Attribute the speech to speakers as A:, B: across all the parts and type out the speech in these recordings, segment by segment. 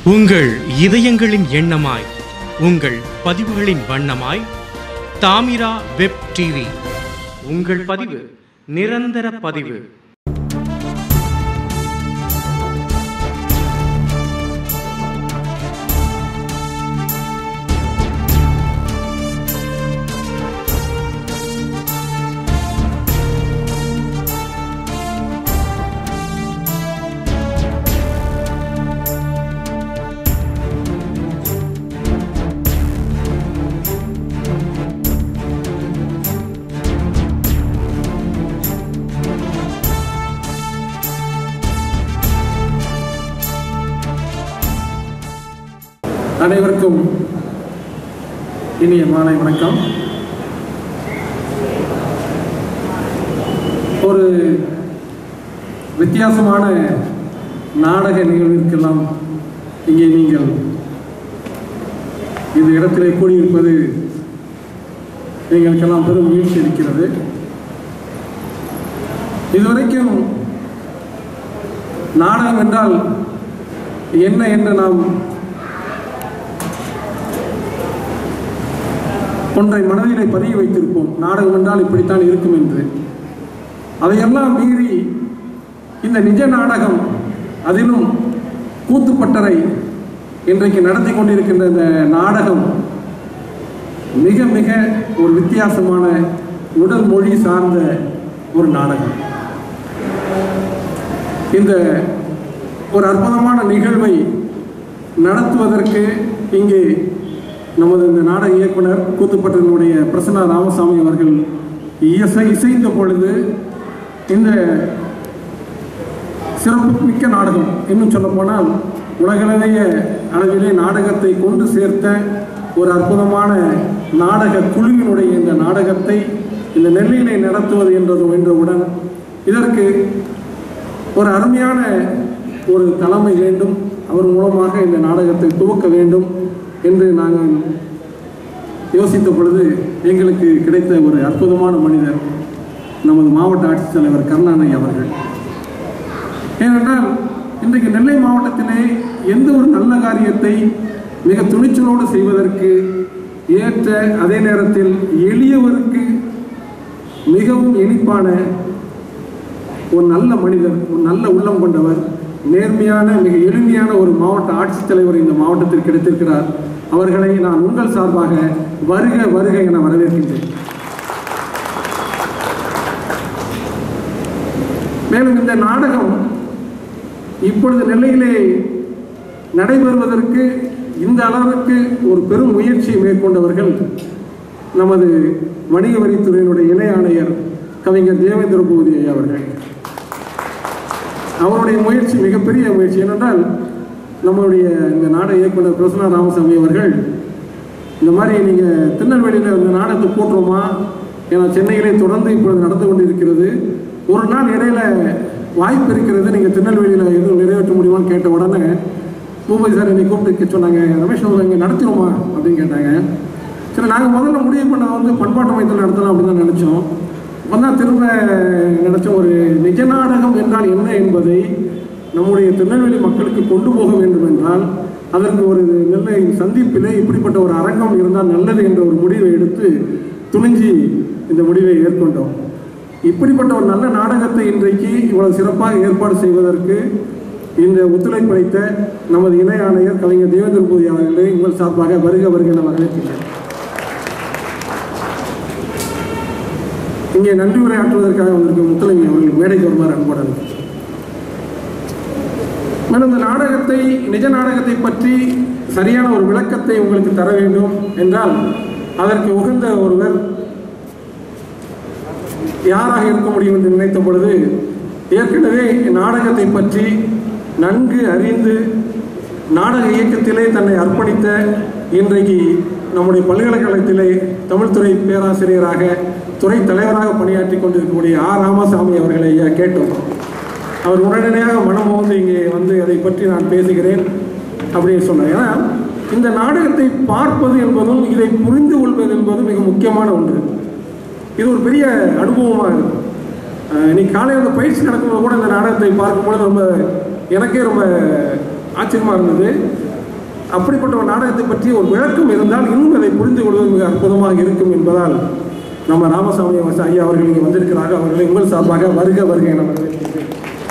A: உங்கள் இதயங்களின் எண்ணமாய், உங்கள் பதிவுகளின் வண்ணமாய் தாமிரா வெப் டிவி. உங்கள் பதிவு நிரந்தர பதிவு.
B: அனைவருக்கும் இனிய மாலை வணக்கம். ஒரு வித்தியாசமான நாடக நிகழ்விற்கெல்லாம் இங்கே நீங்கள் இந்த இடத்திலே கூடியிருப்பது எங்களுக்கெல்லாம் பெரும் வீழ்ச்சி இருக்கிறது. இதுவரைக்கும் நாடகம் என்றால் என்ன என்று நாம் ஒன்றை மனதிலே பதிய வைத்திருப்போம். நாடகம் என்றால் இப்படித்தான் இருக்கும் என்று. அதையெல்லாம் மீறி இந்த நிஜ நாடகம், அதிலும் கூத்துப்பட்டறை இன்றைக்கு நடத்தி கொண்டிருக்கின்ற இந்த நாடகம் மிக மிக ஒரு வித்தியாசமான உடல் மொழி சார்ந்த ஒரு நாடகம். இந்த ஒரு அற்புதமான நிகழ்வை நடத்துவதற்கு இங்கே நமது இந்த நாடக இயக்குனர் கூத்துப்பட்டறையினுடைய பிரசன்னா ராமசாமி அவர்கள் இசைந்த பொழுது இந்த சிறப்புமிக்க நாடகம், இன்னும் சொல்லப்போனால் உலகளவிய அளவிலே நாடகத்தை கொண்டு சேர்த்த ஒரு அற்புதமான நாடக குழுவினுடைய இந்த நாடகத்தை இந்த நெல்லையிலே நடத்துவது என்றவுடன் இதற்கு ஒரு அருமையான ஒரு தலைமை வேண்டும், அவர் மூலமாக இந்த நாடகத்தை துவக்க வேண்டும் என்று நாங்கள் யோசித்த பொழுது எங்களுக்கு கிடைத்த ஒரு அற்புதமான மனிதர் நமது மாவட்ட ஆட்சித்தலைவர் கருணாநிதி அவர்கள். ஏனென்றால் இன்றைக்கு நெல்லை மாவட்டத்திலே எந்த ஒரு நல்ல காரியத்தை மிக துணிச்சலோடு செய்வதற்கு ஏற்ற, அதே நேரத்தில் எளியவருக்கு மிகவும் இனிப்பான ஒரு நல்ல மனிதர், ஒரு நல்ல உள்ளம் கொண்டவர், நேர்மையான மிக எளிமையான ஒரு மாவட்ட ஆட்சித்தலைவர் இந்த மாவட்டத்தில் கிடைத்திருக்கிறார். அவர்களை நான் உங்கள் சார்பாக வருக வருக என வரவேற்கின்றேன். மேலும் இந்த நாடகம் இப்பொழுது நெல்லையிலே நடைபெறுவதற்கு இந்த அளவுக்கு ஒரு பெரும் முயற்சியை மேற்கொண்டவர்கள் நமது வணிக வரித்துறையினுடைய இணை ஆணையர் கவிஞர் தேவேந்திர பூபதி ஐயா அவர்கள். அவருடைய முயற்சி மிகப்பெரிய முயற்சி. ஏனென்றால் நம்மளுடைய இந்த நாடக இயக்குனர் பிரசன்னா ராமசாமி அவர்கள் இந்த மாதிரி நீங்கள் திருநெல்வேலியில் இந்த நாடகத்தை போட்டுருமா, ஏன்னா சென்னையிலே தொடர்ந்து இப்பொழுது நடந்து கொண்டு இருக்கிறது, ஒரு நாள் இடையில வாய்ப்பு இருக்கிறது, நீங்கள் திருநெல்வேலியில் எதுவும் நிறைவேற்ற முடியுமான்னு கேட்ட உடனே பூபதி சார் என்னை கூப்பிட்டு சொன்னாங்க, ரமேஷ் அவர் இங்கே நடத்திடுமா அப்படின்னு கேட்டாங்க. சரி, நாங்கள் முதல்ல முடிவு பண்ண பண்பாட்டு மையத்தில் நடத்தலாம் அப்படின்னு தான் நினச்சோம். அப்போ தான் திரும்ப நினச்சோம், ஒரு நிஜ நாடகம் என்றால் என்ன என்பதை நம்முடைய திருநெல்வேலி மக்களுக்கு கொண்டு போக வேண்டும் என்றால் அதற்கு ஒரு நெல்லை சந்திப்பிலே இப்படிப்பட்ட ஒரு அரங்கம் இருந்தால் நல்லது என்ற ஒரு முடிவை எடுத்து துணிஞ்சி இந்த முடிவை ஏற்கொண்டோம். இப்படிப்பட்ட ஒரு நல்ல நாடகத்தை இன்றைக்கு இவ்வளவு சிறப்பாக ஏற்பாடு செய்வதற்கு இந்த ஒத்துழைப்பளித்த நமது இணை ஆணையர் கவிஞர் தேவேந்திர பூபதி அவர்களை உங்கள் சார்பாக வருக வருக என வரவேற்கிறேன். இங்கே நன்றி உரையாற்றுவதற்காக வந்திருக்கும் முத்துலங்கி அவர்கள் மேடைக்கு வருமாறு அன்புடன். மேலும் இந்த நாடகத்தை, நிஜ நாடகத்தை பற்றி சரியான ஒரு விளக்கத்தை உங்களுக்கு தர வேண்டும் என்றால் அதற்கு உகந்த ஒருவர் யாராக இருக்க முடியும் என்று நினைத்த பொழுது, ஏற்கனவே நாடகத்தை பற்றி நன்கு அறிந்து நாடக இயக்கத்திலே தன்னை அர்ப்பணித்த, இன்றைக்கு நம்முடைய பல்கலைக்கழகத்திலே தமிழ்துறை பேராசிரியராக, துறை தலைவராக பணியாற்றி கொண்டிருக்கக்கூடிய ராமசாமி அவர்களை கேட்டோம். அவர் உடனடியாக மனம் வந்து இங்கே வந்து அதை பற்றி நான் பேசுகிறேன் அப்படின்னு சொன்னார். ஏன்னா இந்த நாடகத்தை பார்ப்பது என்பதும் இதை புரிந்து கொள்வது என்பதும் மிக முக்கியமான ஒன்று. இது ஒரு பெரிய அனுபவமாக இருக்கும். இன்னைக்கு காலையில் அந்த பயிற்சி நடக்கும்போது கூட இந்த நாடகத்தை பார்க்கும்போது எனக்கே ரொம்ப ஆச்சரியமாக இருந்தது. அப்படிப்பட்ட ஒரு நாடகத்தை பற்றி ஒரு விளக்கம் இருந்தால் இன்னும் அதை புரிந்து கொள்வது மிக அற்புதமாக இருக்கும் என்பதால் நம்ம ராமசாமி ஐயா அவர்கள் இங்கே வந்திருக்கிறார்கள். அவர்களை உங்கள் சார்பாக வருக வருக என வரவேற்கிறேன்.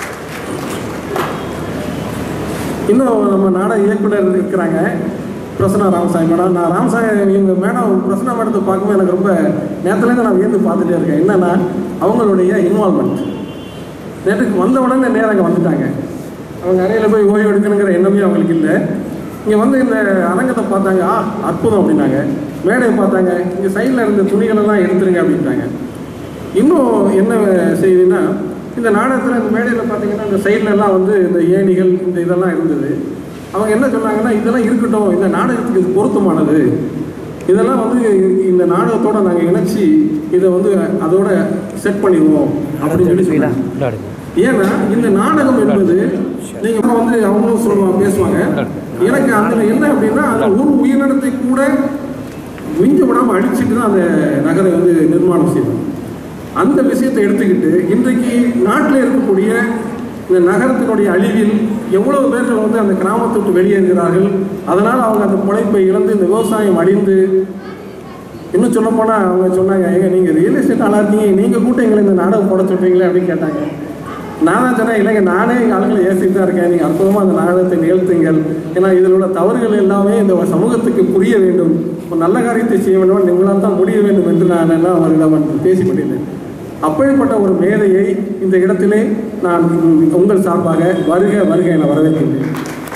B: இன்னும் நம்ம நாடக இயக்குனர் இருக்கிறாங்க பிரசன்னா ராமசாமி மேடம். நான் ராமசாமி இவங்க மேடம் பிரசன்னா மேடத்தை பார்க்கும்போது எனக்கு ரொம்ப நேரத்துலேருந்து நான் வியந்து பார்த்துட்டே இருக்கேன். என்னென்னா அவங்களுடைய இன்வால்மெண்ட். நேற்றுக்கு வந்த உடனே நேரம் அங்கே வந்துட்டாங்க. அவங்க அறையில் போய் ஓய்வு எடுக்கணுங்கிற எண்ணமே அவங்களுக்கு இல்லை. இங்கே வந்து இந்த அரங்கத்தை பார்த்தாங்க, அற்புதம் அப்படின்னாங்க. மேடையை பார்த்தாங்க, இங்கே சைடில் இருந்த துணிகளெல்லாம் எடுத்துருங்க அப்படின்ட்டாங்க. இன்னும் என்ன செய்யுதுன்னா, இந்த நாடகத்தில் இந்த மேடையில் பார்த்தீங்கன்னா இந்த சைட்லலாம் வந்து இந்த ஏணிகள் இந்த இதெல்லாம் இருந்தது. அவங்க என்ன சொன்னாங்கன்னா, இதெல்லாம் இருக்கட்டும், இந்த நாடகத்துக்கு இது பொருத்தமானது, இதெல்லாம் வந்து இந்த நாடகத்தோடு நாங்கள் இணைச்சி இதை வந்து அதோட செட் பண்ணிடுவோம் அப்படின்னு சொல்லி சொன்னாங்க. ஏன்னா இந்த நாடகம் என்பது நீங்கள் வந்து அவங்களும் சொல்லுவாங்க, பேசுவாங்க. எனக்கு அதில் என்ன அப்படின்னா, அந்த ஒரு உயிரினத்தை கூட மிஞ்ச விடாமல் அழிச்சிட்டு தான் அந்த நகரை வந்து நிர்மாணம் செய்யணும். அந்த விஷயத்தை எடுத்துக்கிட்டு இன்றைக்கு நாட்டில் இருக்கக்கூடிய இந்த நகரத்தினுடைய அழிவில் எவ்வளவு பேர்கள் வந்து அந்த கிராமத்தை விட்டு வெளியேறுகிறார்கள். அதனால் அவங்க அந்த பிழைப்பை இழந்து இந்த விவசாயம் அழிந்து, இன்னும் சொல்ல போனால் அவங்க சொன்னாங்க, ஏங்க நீங்கள் ரியல் எஸ்டேட் ஆளாக இருக்கீங்க, நீங்கள் கூட எங்களை இந்த நாடகம் போட சொல்கிறீங்களே அப்படின்னு கேட்டாங்க. நான் தான் சொன்னேன், இல்லைங்க நானே எங்கள் ஆளுங்களை ஏசிட்டு தான் இருக்கேன், நீங்கள் அற்புதமாக அந்த நாடகத்தை நிகழ்த்துங்கள். ஏன்னா இதில் உள்ள தவறுகள் எல்லாமே இந்த சமூகத்துக்கு புரிய வேண்டும், ஒரு நல்ல காரியத்தை செய்ய வேண்டும், நீங்களால் தான் முடிய வேண்டும் என்று நான் எல்லாம் அவரிடம் பேசிக்கொண்டிருந்தேன். அப்படிப்பட்ட ஒரு மேதையை இந்த இடத்திலே நான் உங்கள் சார்பாக வருக வருக என வரவேற்கின்றேன்.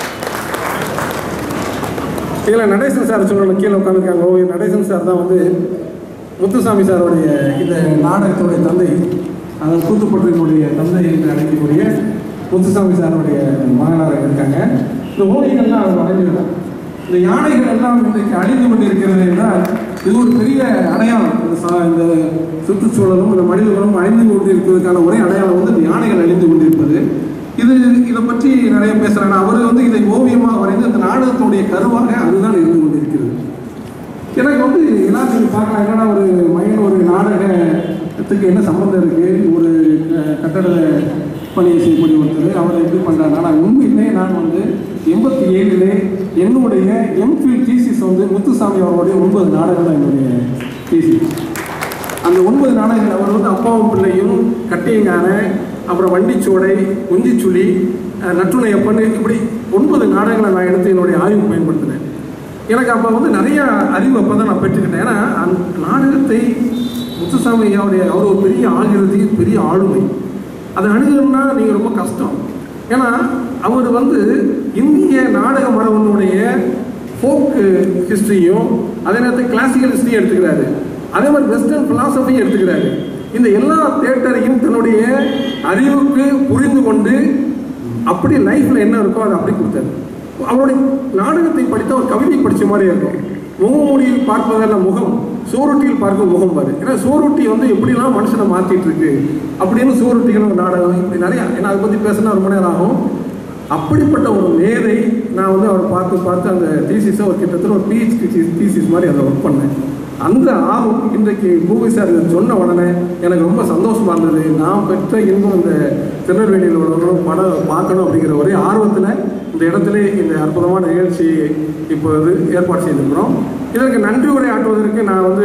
B: இதில் நடேசன் சார் சொல்லணும், கீழே உட்காந்துருக்காங்க. நடேசன் சார் தான் வந்து முத்துசாமி சாருடைய இந்த நாடகத்துடைய தந்தை, அதன் கூத்துப்பட்டினுடைய தந்தை என்று அழைக்கக்கூடிய முத்துசாமி சாருடைய மகனாக இருக்காங்க. இந்த ஓவியங்கள்லாம் அவர் வரைஞ்சிருக்காங்க. இந்த யானைகள் எல்லாம் இன்றைக்கு அழிந்து கொண்டு இருக்கிறது என்றால் இது ஒரு பெரிய அடையாளம். இந்த சுற்றுச்சூழலும் இந்த மனிதர்களும் அழிந்து கொண்டு இருக்கிறதுக்கான ஒரே அடையாளம் வந்து இந்த யானைகள் அழிந்து கொண்டிருப்பது. இதை பற்றி நிறைய பேசுகிறாங்க. அவர் வந்து இதை ஓவியமாக வரைந்து அந்த நாடகத்துடைய கருவாக அதுதான் இருந்து கொண்டிருக்கிறது. எனக்கு வந்து எல்லாத்தையும் பார்க்கலாம், என்னன்னா ஒரு மைண்ட் ஒரு நாடகத்துக்கு என்ன சம்மந்தம் இருக்குது, ஒரு கட்டட பணியை செய்யக்கூடிய ஒருத்தர் அவரை எப்படி பண்ணுறாங்க. ஆனால் உண்மையிலே நான் வந்து 87 என்னுடைய எம்ஃபில் தீசிஸ் வந்து முத்துசாமி அவருடைய 9 நாடகம் தான் என்னுடைய தீசிஸ். அந்த 9 நாடகங்கள் அவர் வந்து அப்பாவும் பிள்ளையும், கட்டியங்கான, அப்புறம் வண்டிச்சோடை, குஞ்சிச்சுளி, நற்றுணையப்பன், இப்படி 9 நாடகங்களை நான் எடுத்து என்னுடைய ஆய்வு பயன்படுத்தினேன். எனக்கு அப்போ வந்து நிறையா அறிவு அப்போ தான் நான் பெற்றுக்கிட்டேன். ஏன்னா அந்த நாடகத்தை முத்துசாமி ஐயாவுடைய அவர் ஒரு பெரிய ஆளுகிறது, பெரிய ஆளுமை. அதை அணுகணும்னா நீங்கள் ரொம்ப கஷ்டம். ஏன்னா அவர் வந்து இந்திய நாடக மரபனுடைய ஃபோக்கு ஹிஸ்ட்ரியும் அதே நேரத்தில் கிளாசிக்கல் ஹிஸ்ட்ரியும் எடுத்துக்கிறாரு. அதே மாதிரி வெஸ்டர்ன் ஃபிலாசபியும் எடுத்துக்கிறாரு. இந்த எல்லா தேட்டரையும் தன்னுடைய அறிவுக்கு புரிந்து கொண்டு அப்படி லைஃப்பில் என்ன இருக்கோ அதை அப்படி கொடுத்தாரு. அவருடைய நாடகத்தை படித்த ஒரு கவிதை படித்த மாதிரி இருக்கும். முகமூடியில் பார்ப்பதல்ல முகம், சோரொட்டியில் பார்க்கும் முகம் பாரு. ஏன்னா சோரொட்டி வந்து எப்படிலாம் மனுஷனை மாற்றிட்டு இருக்கு அப்படின்னு சோரொட்டிகள் ஒரு நாடகம், இப்படி நிறையா. ஏன்னா அதை பற்றி பேசினா ரொம்ப நேரம் ஆகும். அப்படிப்பட்ட ஒரு மேதை நான் வந்து அவரை பார்த்து அந்த தீசிஸை ஒரு கிட்டத்தட்ட ஒரு பிஹெச்டி தீசிஸ் மாதிரி அதை ஒர்க் பண்ணேன். அந்த ஆர்வம் இன்றைக்கு பூவி சார் சொன்ன உடனே எனக்கு ரொம்ப சந்தோஷமாக இருந்தது. நான் பெற்ற இன்னும் இந்த திருநெல்வேலியில் உள்ளவங்களும் படம் பார்க்கணும் அப்படிங்கிற ஒரே ஆர்வத்தில் இந்த இடத்துல இந்த அற்புதமான நிகழ்ச்சி இப்போது ஏற்பாடு செய்திருக்கிறோம். இதற்கு நன்றி உரை ஆற்றுவதற்கு நான் வந்து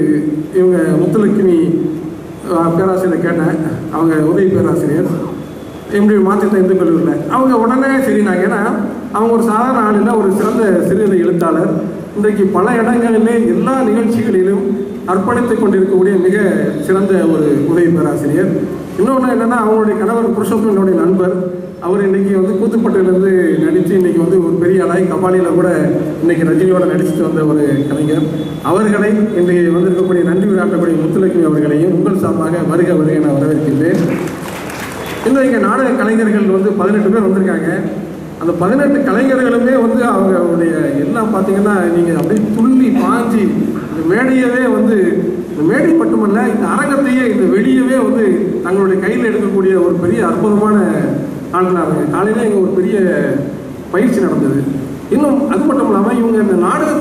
B: இவங்க முத்துலட்சுமி பேராசிரியரை கேட்டேன். அவங்க உதவி பேராசிரியர் எப்படி மாற்றிட்ட இந்து கல்லூரியில் அவங்க உடனே சரினாங்க. ஏன்னா அவங்க ஒரு சாதாரண ஆளில் ஒரு சிறந்த சிறுகதை எழுத்தாளர். இன்றைக்கு பல இடங்களிலே எல்லா நிகழ்ச்சிகளிலும் அர்ப்பணித்துக் கொண்டிருக்கக்கூடிய மிக சிறந்த ஒரு உதவி பேராசிரியர். இன்னொன்று என்னென்னா அவங்களுடைய கணவர் புருஷோத்தமனுடைய நண்பர். அவர் இன்றைக்கி வந்து கூத்துப்பட்டிலேருந்து நடித்து இன்றைக்கி வந்து ஒரு பெரிய அலாய் கபாலியில் கூட இன்றைக்கி ரஜினியோடு நடிச்சுட்டு வந்த ஒரு கலைஞர். அவர்களை இன்றைக்கு வந்திருக்கக்கூடிய நன்றி விழாட்டக்கூடிய முத்துலட்சுமி அவர்களையும் உங்கள் சார்பாக வருக வருக நான் வரவேற்கின்றேன். இன்னும் இங்கே நாடக கலைஞர்கள் வந்து 18 பேர் வந்திருக்காங்க. அந்த 18 கலைஞர்களுமே வந்து அவங்களுடைய எல்லாம் பார்த்தீங்கன்னா நீங்கள் அப்படியே துள்ளி பாஞ்சி இந்த மேடையவே வந்து இந்த மேடை மட்டுமல்ல இந்த அரங்கத்தையே இந்த வெளியவே வந்து தங்களுடைய கையில் எடுக்கக்கூடிய ஒரு பெரிய அற்புதமான ஆளுநர். காலையில் இங்கே ஒரு பெரிய பயிற்சி நடந்தது. இன்னும் அது மட்டும் இல்லாமல் இவங்க இந்த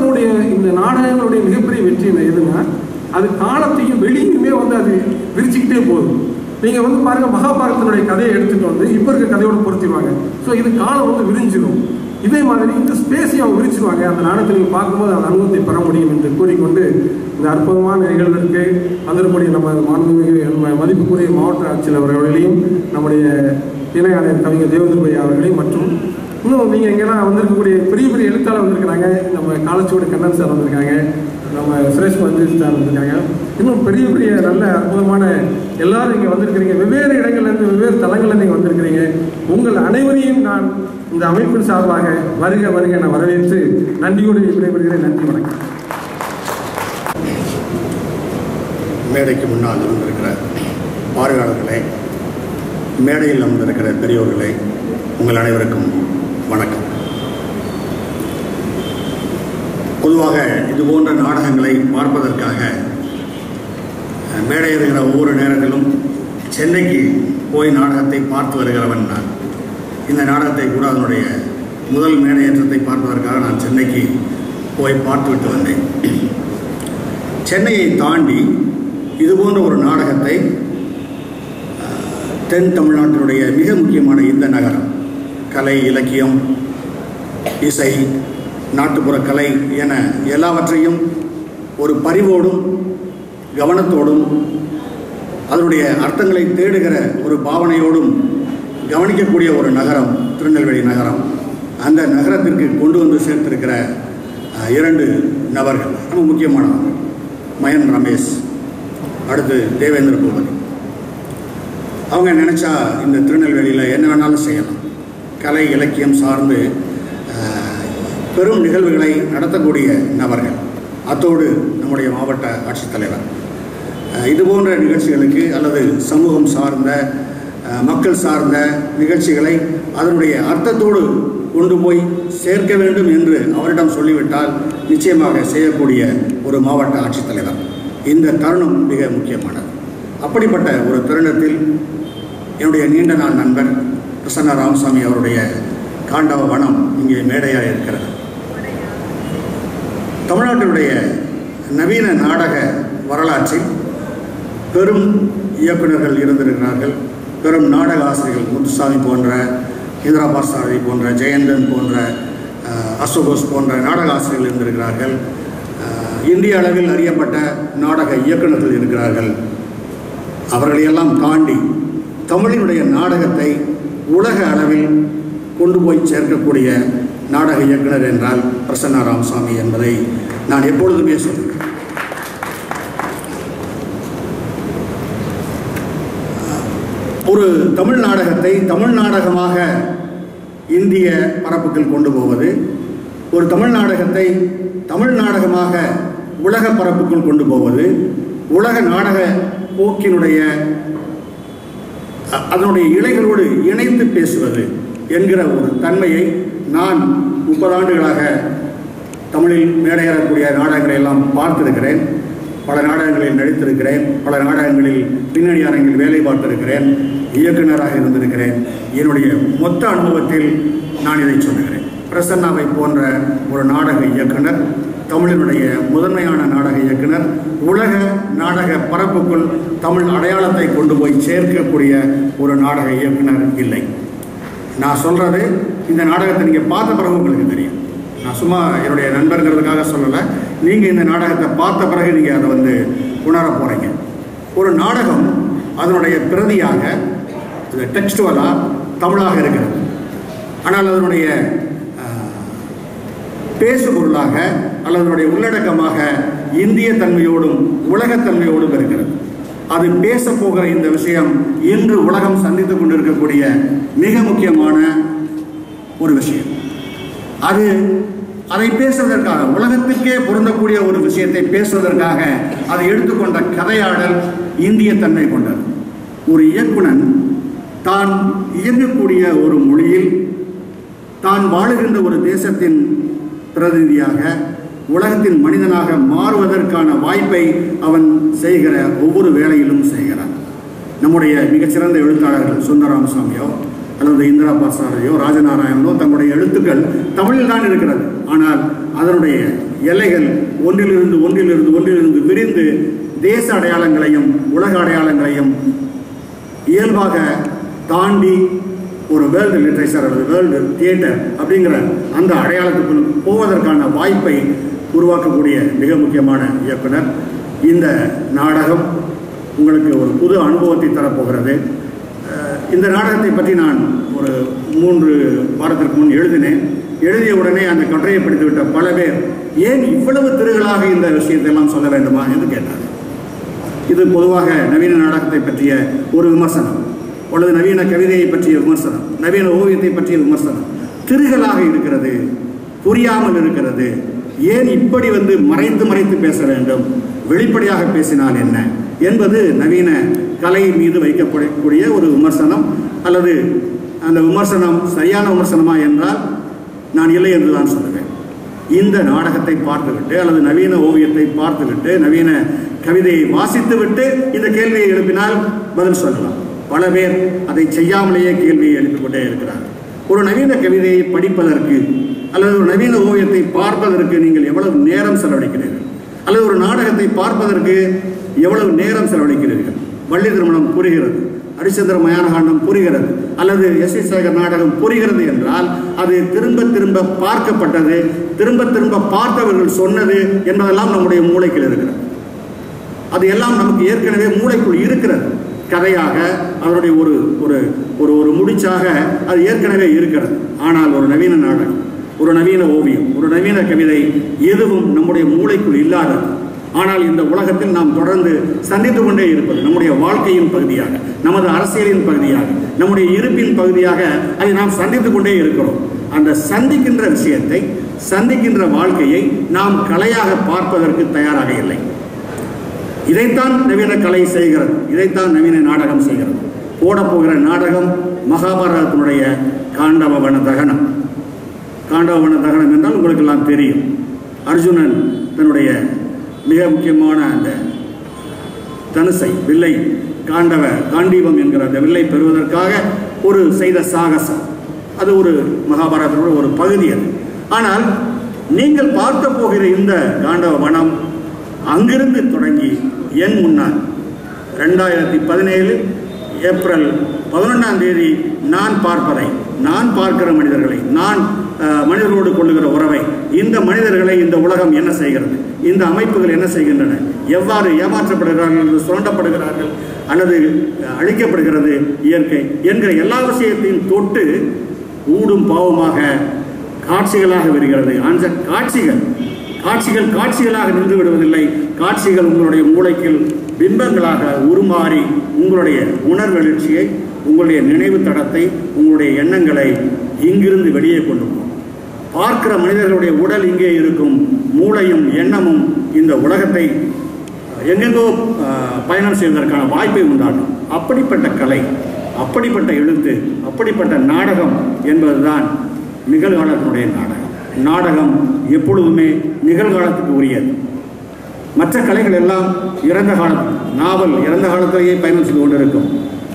B: நாடகங்களுடைய மிகப்பெரிய வெற்றி எதுன்னா அது காலத்தையும் வெளியுமே வந்து அது விரிச்சுக்கிட்டே போகுது. நீங்கள் வந்து பாருங்கள், மகாபாரதத்தினுடைய கதையை எடுத்துகிட்டு வந்து இப்போ இருக்க கதையோடு பொருத்திடுவாங்க. ஸோ இது காலம் வந்து விரிஞ்சிடும். இதே மாதிரி இந்த ஸ்பேஸையும் அவங்க விரிச்சிருவாங்க. அந்த நாடகத்தை நீங்கள் பார்க்கும்போது அந்த அனுபவத்தை பெற முடியும் என்று கூறிக்கொண்டு இந்த அற்புதமான நிகழ்விற்கு வந்திருக்கக்கூடிய நம்ம மாண்புமிகு மதிப்புக்குரிய மாவட்ட ஆட்சியர் அவர்களையும் நம்முடைய இணை ஆணையர் கவிஞர் தேவேந்திர அவர்களையும் மற்றும் இன்னும் நீங்கள் எங்கெல்லாம் வந்திருக்கக்கூடிய பெரிய பெரிய எழுத்தாளர் வந்திருக்கிறாங்க. நம்ம காலச்சுவடு கண்ணன் சார் வந்திருக்காங்க, நம்ம சுரேஷ் மந்திரி சார் வந்திருக்காங்க. இன்னும் பெரிய பெரிய நல்ல அற்புதமான எல்லாரும் இங்கே வந்திருக்கிறீங்க. வெவ்வேறு இடங்கள்லேருந்து வெவ்வேறு தளங்களில் நீங்கள் வந்திருக்கிறீங்க. உங்கள் அனைவரையும் நான் இந்த அமைப்பின் சார்பாக வருக வருக என வரவேற்று நன்றியோடு விடைபெறுகிறேன். நன்றி, வணக்கம்.
C: மேடைக்கு முன்னால் வந்திருக்கிற பார்வையாளர்களே, மேடையில் அமர்ந்திருக்கிற பெரியோர்களே, உங்கள் அனைவருக்கும் வணக்கம். பொதுவாக இதுபோன்ற நாடகங்களை பார்ப்பதற்காக மேடை இருக்கிற ஒவ்வொரு நேரத்திலும் சென்னைக்கு போய் நாடகத்தை பார்த்து வருகிறவன் நான். இந்த நாடகத்தை கூட அதனுடைய முதல் மேடையேற்றத்தை பார்ப்பதற்காக நான் சென்னைக்கு போய் பார்த்துவிட்டு வந்தேன். சென்னையை தாண்டி இதுபோன்ற ஒரு நாடகத்தை தென் தமிழ்நாட்டினுடைய மிக முக்கியமான இந்த நகரம், கலை, இலக்கியம், இசை, நாட்டுப்புற கலை என எல்லாவற்றையும் ஒரு பரிவோடும் கவனத்தோடும் அதனுடைய அர்த்தங்களை தேடுகிற ஒரு பாவனையோடும் கவனிக்கக்கூடிய ஒரு நகரம் திருநெல்வேலி நகரம். அந்த நகரத்திற்கு கொண்டு வந்து சேர்த்திருக்கிற 2 நபர்கள் ரொம்ப முக்கியமானவங்க. மயன் ரமேஷ், அடுத்து தேவேந்திர பூபதி. அவங்க நினச்சா இந்த திருநெல்வேலியில் என்ன வேணாலும் செய்யலாம். கலை இலக்கியம் சார்ந்து பெரும் நிகழ்வுகளை நடத்தக்கூடிய நபர்கள். அத்தோடு நம்முடைய மாவட்ட ஆட்சித்தலைவர் இதுபோன்ற நிகழ்ச்சிகளுக்கு அல்லது சமூகம் சார்ந்த மக்கள் சார்ந்த நிகழ்ச்சிகளை அதனுடைய அர்த்தத்தோடு கொண்டு போய் சேர்க்க வேண்டும் என்று அவரிடம் சொல்லிவிட்டால் நிச்சயமாக செய்யக்கூடிய ஒரு மாவட்ட ஆட்சித்தலைவர். இந்த தருணம் மிக முக்கியமானது. அப்படிப்பட்ட ஒரு தருணத்தில் என்னுடைய நீண்ட நாள் நண்பர் பிரசன்ன ராமசாமி அவருடைய காண்டவ வனம் இங்கே மேடையாக இருக்கிறது. தமிழ்நாட்டினுடைய நவீன நாடக வரலாற்றில் பெரும் இயக்குநர்கள் இருந்திருக்கிறார்கள். பெரும் நாடக ஆசிரியர்கள் முத்துசாமி போன்ற, இந்திரா பார்சாரதி போன்ற, ஜெயந்தன் போன்ற, அசோகோஸ் போன்ற நாடக ஆசிரியர்கள் இருந்திருக்கிறார்கள். இந்திய அளவில் அறியப்பட்ட நாடக இயக்குநர்கள் இருக்கிறார்கள். அவர்களையெல்லாம் தாண்டி தமிழினுடைய நாடகத்தை உலக அளவில் கொண்டு போய் சேர்க்கக்கூடிய நாடக இயக்குனர் என்றால் பிரசன்னா ராமசாமி என்பதை நான் எப்பொழுதுமே சொல்கிறேன். ஒரு தமிழ் நாடகத்தை தமிழ் நாடகமாக இந்திய பரப்புக்குள் கொண்டு போவது, ஒரு தமிழ் நாடகத்தை தமிழ் நாடகமாக உலக பரப்புக்குள் கொண்டு போவது, உலக நாடக போக்கினுடைய அதனுடைய இழைகளோடு இணைத்து பேசுவது என்கிற ஒரு தன்மையை நான் 30 ஆண்டுகளாக தமிழில் மேடையேறக்கூடிய நாடகங்களை எல்லாம் பார்த்திருக்கிறேன். பல நாடகங்களில் நடித்திருக்கிறேன். பல நாடகங்களில் பின்னணி அரங்கில் வேலை பார்த்திருக்கிறேன். இயக்குநராக இருந்திருக்கிறேன். என்னுடைய மொத்த அனுபவத்தில் நான் இதை சொல்லுகிறேன். பிரசன்னாவை போன்ற ஒரு நாடக இயக்குனர், தமிழினுடைய முதன்மையான நாடக இயக்குனர், உலக நாடக பரப்புக்குள் தமிழ் அடையாளத்தை கொண்டு போய் சேர்க்கக்கூடிய ஒரு நாடக இயக்குனர் இல்லை. நான் சொல்கிறது இந்த நாடகத்தை நீங்கள் பார்த்த பிறகு உங்களுக்கு தெரியும். நான் சும்மா என்னுடைய நண்பர்களுக்காக சொல்லலை. நீங்கள் இந்த நாடகத்தை பார்த்த பிறகு நீங்கள் அதை உணர போகிறீங்க. ஒரு நாடகம் அதனுடைய பிரதியாக டெக்ஸ்டுவலாக தமிழாக இருக்கிறது. ஆனால் அதனுடைய பேசுபொருளாக அல்லது அதனுடைய உள்ளடக்கமாக இந்திய தன்மையோடும் உலகத்தன்மையோடும் இருக்கிறது. அது பேச போகிற இந்த விஷயம் இன்று உலகம் சந்தித்துக் கொண்டிருக்கக்கூடிய மிக முக்கியமான ஒரு விஷயம். அதை பேசுவதற்காக, உலகத்திற்கே பொருந்தக்கூடிய ஒரு விஷயத்தை பேசுவதற்காக அதை எடுத்துக்கொண்ட கதையாடல் இந்திய தன்மை கொண்டது. ஒரு இயக்குனன் தான் இயங்கக்கூடிய ஒரு மொழியில் தான் வாழுகின்ற ஒரு தேசத்தின் பிரதிநிதியாக, உலகத்தின் மனிதனாக மாறுவதற்கான வாய்ப்பை அவன் செய்கிற ஒவ்வொரு வேலையிலும் செய்கிறான். நம்முடைய மிகச்சிறந்த எழுத்தாளர்கள் சுந்தரராமசாமியோ அல்லது இந்திரா பார்சாரதியோ ராஜநாராயணனோ தங்களுடைய எழுத்துக்கள் தமிழில் தான் இருக்கிறது. ஆனால் அதனுடைய எல்லைகள் ஒன்றிலிருந்து விரிந்து தேச அடையாளங்களையும் உலக அடையாளங்களையும் இயல்பாக தாண்டி ஒரு வேர்ல்டு லிட்ரேச்சர் அல்லது வேர்ல்டு தியேட்டர் அப்படிங்கிற அந்த அடையாளத்துக்குள் போவதற்கான வாய்ப்பை உருவாக்கக்கூடிய மிக முக்கியமான இயக்குனர். இந்த நாடகம் உங்களுக்கு ஒரு புது அனுபவத்தை தரப்போகிறது. இந்த நாடகத்தை பற்றி நான் ஒரு 3 வாரத்திற்கு முன் எழுதினேன். எழுதிய உடனே அந்த கட்டுரையை படித்துவிட்ட பல பேர் ஏன் இவ்வளவு திருகளாக இந்த விஷயத்தை எல்லாம் சொல்ல வேண்டுமா என்று கேட்டார். இது பொதுவாக நவீன நாடகத்தை பற்றிய ஒரு விமர்சனம், அல்லது நவீன கவிதையை பற்றிய விமர்சனம், நவீன ஓவியத்தை பற்றிய விமர்சனம். திருகளாக இருக்கிறது, புரியாமல் இருக்கிறது. ஏன் இப்படி மறைத்து மறைத்து பேச வேண்டும், வெளிப்படையாக பேசினால் என்ன என்பது நவீன கலை மீது வைக்கப்படக்கூடிய ஒரு விமர்சனம். அல்லது அந்த விமர்சனம் சரியான விமர்சனமா என்றால் நான் இல்லை என்று தான் சொல்லுவேன். இந்த நாடகத்தை பார்த்துவிட்டு அல்லது நவீன ஓவியத்தை பார்த்துவிட்டு நவீன கவிதையை வாசித்துவிட்டு இந்த கேள்வியை எழுப்பினால் பதில் சொல்லலாம். பல பேர் அதை செய்யாமலேயே கேள்வியை எழுப்பிக் கொண்டே இருக்கிறார். ஒரு நவீன கவிதையை படிப்பதற்கு அல்லது ஒரு நவீன ஓவியத்தை பார்ப்பதற்கு நீங்கள் எவ்வளவு நேரம் செலவழிக்கிறீர்கள், அல்லது ஒரு நாடகத்தை பார்ப்பதற்கு எவ்வளவு நேரம் செலவழிக்கிறீர்கள்? வள்ளி திருமணம் புரிகிறது, ஹரிச்சந்திர மயானகாண்டம் புரிகிறது, அல்லது எஸ். சேகர் நாடகம் புரிகிறது என்றால் அது திரும்ப திரும்ப பார்க்கப்பட்டது, திரும்ப திரும்ப பார்த்தவர்கள் சொன்னது என்பதெல்லாம் நம்முடைய மூளைக்குள் இருக்கிறது. அது எல்லாம் நமக்கு ஏற்கனவே மூளைக்குள் இருக்கிறது. கதையாக அதனுடைய ஒரு ஒரு ஒரு ஒரு முடிச்சாக அது ஏற்கனவே இருக்கிறது. ஆனால் ஒரு நவீன நாடகம், ஒரு நவீன ஓவியம், ஒரு நவீன கவிதை எதுவும் நம்முடைய மூளைக்குள் இல்லாதது. ஆனால் இந்த உலகத்தில் நாம் தொடர்ந்து சந்தித்து கொண்டே இருப்பது நம்முடைய வாழ்க்கையின் பகுதியாக, நமது அரசியலின் பகுதியாக, நம்முடைய இருப்பின் பகுதியாக அதை நாம் சந்தித்துக் கொண்டே இருக்கிறோம். அந்த சந்திக்கின்ற விஷயத்தை, சந்திக்கின்ற வாழ்க்கையை நாம் கலையாக பார்ப்பதற்கு தயாராக இல்லை. இதைத்தான் நவீன கலை செய்கிறது, இதைத்தான் நவீன நாடகம் செய்கிறது. போடப்போகிற நாடகம் மகாபாரதத்தினுடைய காண்டவவன தகனம். காண்டவவன தகனம் என்றால் உங்களுக்கு எல்லாம் தெரியும். அர்ஜுனன் தன்னுடைய மிக முக்கியமான அந்த தனுசை, வில்லை, காண்டீபம் என்கிற அந்த வில்லை பெறுவதற்காக ஒரு செய்த சாகசம். அது ஒரு மகாபாரதத்தினுடைய ஒரு பகுதி அது. ஆனால் நீங்கள் பார்க்க போகிற இந்த காண்டவ வனம் அங்கிருந்து தொடங்கி என் முன்னால் 2017 ஏப்ரல் 11ஆம் தேதி நான் பார்ப்பதை, நான் பார்க்கிற மனிதர்களை, நான் மனிதர்களோடு கொள்ளுகிற உறவை, இந்த மனிதர்களை இந்த உலகம் என்ன செய்கிறது, இந்த அமைப்புகள் என்ன செய்கின்றன, எவ்வாறு ஏமாற்றப்படுகிறார்கள், சுரண்டப்படுகிறார்கள் அல்லது அழிக்கப்படுகிறது இயற்கை என்கிற எல்லா விஷயத்தையும் தொட்டு ஊடும் பாவமாக காட்சிகளாக வருகிறது. அந்த காட்சிகள் காட்சிகளாக நின்று விடுவதில்லை. காட்சிகள் உங்களுடைய மூளைக்கில் பிம்பங்களாக உருமாறி உங்களுடைய உணர்வெழுச்சியை, உங்களுடைய நினைவு தடத்தை, உங்களுடைய எண்ணங்களை இங்கிருந்து வெளியே கொண்டு போகும். பார்க்கிற மனிதர்களுடைய உடல் இங்கே இருக்கும், மூளையும் எண்ணமும் இந்த உலகத்தை எங்கெங்கோ பயணம் செய்வதற்கான வாய்ப்பை உண்டாகும். அப்படிப்பட்ட கலை, அப்படிப்பட்ட எழுத்து, அப்படிப்பட்ட நாடகம் என்பதுதான் நிகழ்காலத்தினுடைய நாடகம். நாடகம் எப்பொழுதுமே நிகழ்காலத்துக்கு உரியது. மற்ற கலைகள் எல்லாம் இறந்த காலத்தில், நாவல் இறந்த காலத்திலேயே பயணம் செய்து கொண்டிருக்கும்,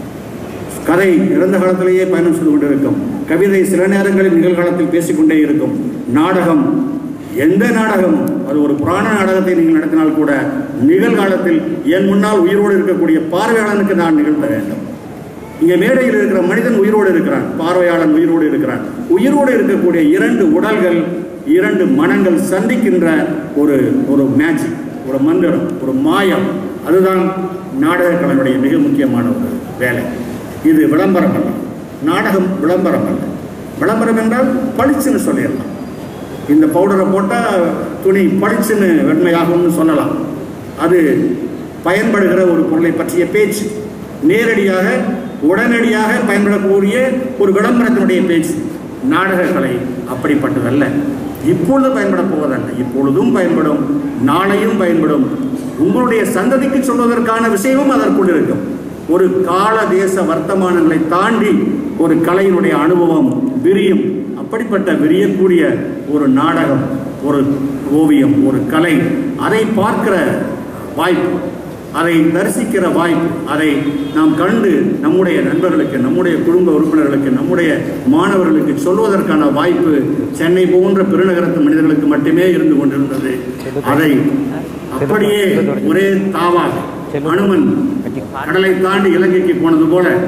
C: கதை இறந்த காலத்திலேயே பயணம் செய்து கொண்டிருக்கும், கவிதை சில நேரங்களில் நிகழ்காலத்தில் பேசிக்கொண்டே இருக்கும். நாடகம், எந்த நாடகமும், அது ஒரு புராண நாடகத்தை நீங்கள் நடத்தினால் கூட நிகழ்காலத்தில் என் முன்னால் உயிரோடு இருக்கக்கூடிய பார்வையாளனுக்கு நான் நிகழ்த்த வேண்டும். இங்கே மேடையில் இருக்கிற மனிதன் உயிரோடு இருக்கிறான், பார்வையாளன் உயிரோடு இருக்கிறான். உயிரோடு இருக்கக்கூடிய 2 உடல்கள், 2 மனங்கள் சந்திக்கின்ற ஒரு மேஜிக், ஒரு மந்திரம், ஒரு மாயம். அதுதான் நாடக கலையுடைய மிக முக்கியமான ஒரு வேலை. இது விளம்பரம் அல்ல, நாடகம் விளம்பரம் அல்ல. விளம்பரம் என்றால் பளிச்சுன்னு சொல்லிடலாம். இந்த பவுடரை போட்டால் துணி பளிச்சுன்னு வெண்மையாகும்னு சொல்லலாம். அது பயன்படுகிற ஒரு பொருளை பற்றிய பேச்சு, நேரடியாக உடனடியாக பயன்படக்கூடிய ஒரு விளம்பரத்தினுடைய பேச்சு. நாடக கலை அப்படிப்பட்டதல்ல. இப்பொழுது பயன்பட போவதல்ல, இப்பொழுதும் பயன்படும், நாளையும் பயன்படும். உங்களுடைய சந்ததிக்கு சொல்வதற்கான விஷயமும் அதற்குள் இருக்கும். ஒரு கால தேச வர்த்தமானங்களை தாண்டி ஒரு கலையினுடைய அனுபவம் விரியும். அப்படிப்பட்ட விரியக்கூடிய ஒரு நாடகம், ஒரு ஓவியம், ஒரு கலை, அதை பார்க்கிற வாய்ப்பு, அதை தரிசிக்கிற வாய்ப்பு, அதை நாம் கண்டு நம்முடைய நண்பர்களுக்கு, நம்முடைய குடும்ப உறுப்பினர்களுக்கு, நம்முடைய மாணவர்களுக்கு சொல்வதற்கான வாய்ப்பு சென்னை போன்ற பெருநகரத்து மனிதர்களுக்கு மட்டுமே இருந்து கொண்டிருந்தது. அதை அப்படியே ஒரே தாவாக அனுமன் கடலை தாண்டி இலங்கைக்கு போனது போல